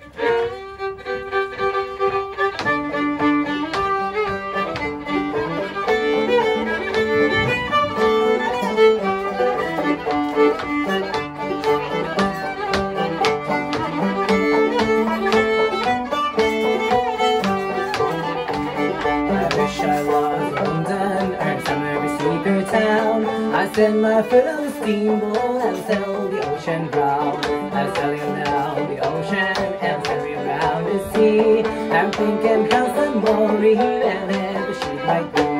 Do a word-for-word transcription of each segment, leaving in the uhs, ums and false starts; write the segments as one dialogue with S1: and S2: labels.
S1: I send my foot on the steamboat and sail the ocean round. I'm sailing around the ocean and sailing around the sea. I'm thinking how some more real and ever she might be.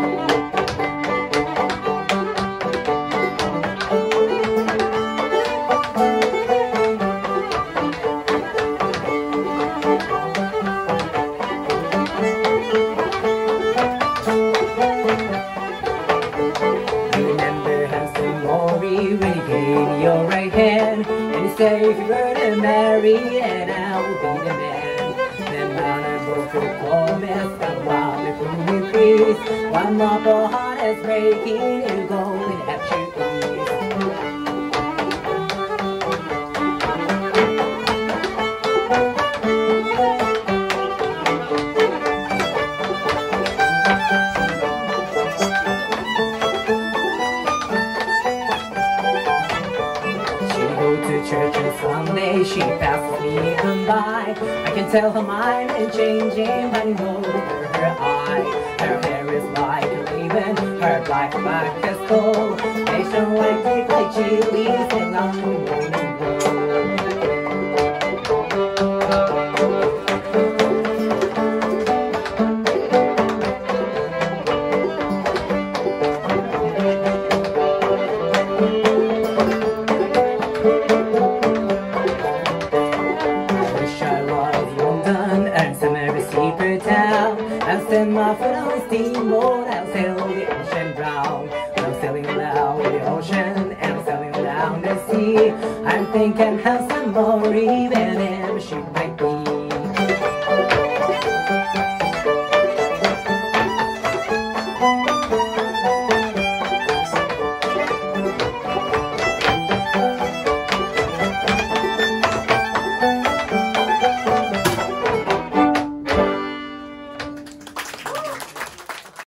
S1: When you gave your right hand and you say if you were to marry and I will be the man, then on a boat to promise that while the food increase, one more for heart is breaking and going at you ease. Church and Sunday she passes me on by. I can tell her mind is changing, but I know that her eye. Her hair is like a raven, her black back is gold. Nation white cake like chilies and on the morning I'll send my foot on the steamboat, I'll sail the ocean round. I'm sailing around the ocean and I'm sailing around the sea. I'm thinking how some more even ever she